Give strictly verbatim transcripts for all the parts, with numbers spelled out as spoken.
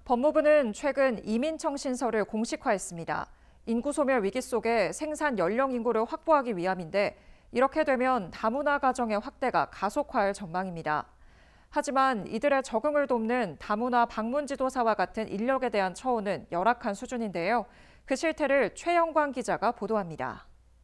법무부는 최근 이민청 신설을 공식화했습니다. 인구 소멸 위기 속에 생산 연령 인구를 확보하기 위함인데 이렇게 되면 다문화 가정의 확대가 가속화할 전망입니다. 하지만 이들의 적응을 돕는 다문화 방문 지도사와 같은 인력에 대한 처우는 열악한 수준인데요. 그 실태를 최영광 기자가 보도합니다.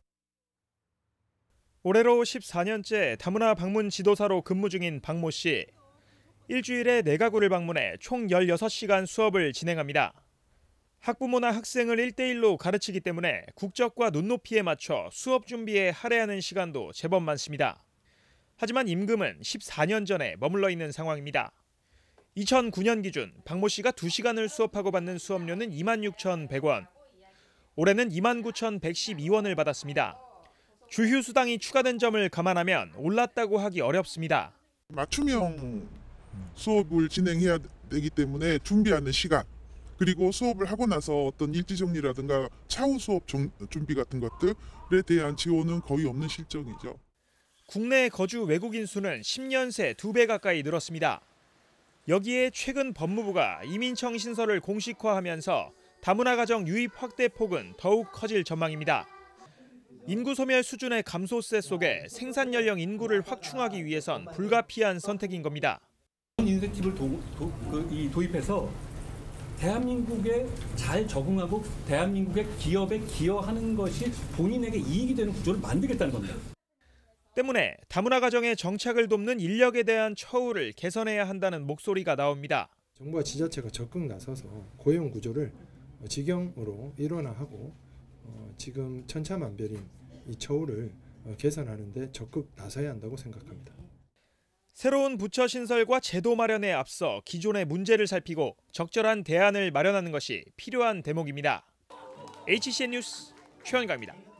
올해로 십사 년째 다문화 방문 지도사로 근무 중인 박모 씨. 일주일에 네 가구를 방문해 총 열여섯 시간 수업을 진행합니다. 학부모나 학생을 일 대일로 가르치기 때문에 국적과 눈높이에 맞춰 수업 준비에 할애하는 시간도 제법 많습니다. 하지만 임금은 십사 년 전에 머물러 있는 상황입니다. 이천구 년 기준 박모 씨가 두 시간을 수업하고 받는 수업료는 이만 육천백 원. 올해는 이만 구천백십이 원을 받았습니다. 주휴 수당이 추가된 점을 감안하면 올랐다고 하기 어렵습니다. 맞춤형 수업을 진행해야 되기 때문에 준비하는 시간, 그리고 수업을 하고 나서 어떤 일지 정리라든가 차후 수업 정, 준비 같은 것들에 대한 지원은 거의 없는 실정이죠. 국내 거주 외국인 수는 십 년 새 두 배 가까이 늘었습니다. 여기에 최근 법무부가 이민청 신설을 공식화하면서 다문화 가정 유입 확대 폭은 더욱 커질 전망입니다. 인구 소멸 수준의 감소세 속에 생산 연령 인구를 확충하기 위해선 불가피한 선택인 겁니다. 인센티브를 도, 도, 그, 이 도입해서 대한민국에 잘 적응하고 대한민국의 기업에 기여하는 것이 본인에게 이익이 되는 구조를 만들겠다는 겁니다. 때문에 다문화 가정의 정착을 돕는 인력에 대한 처우를 개선해야 한다는 목소리가 나옵니다. 정부와 지자체가 적극 나서서 고용 구조를 직영으로 일원화하고 지금 천차만별인 이 처우를 개선하는 데 적극 나서야 한다고 생각합니다. 새로운 부처 신설과 제도 마련에 앞서 기존의 문제를 살피고 적절한 대안을 마련하는 것이 필요한 대목입니다. 에이치씨엔 뉴스 최원가입니다.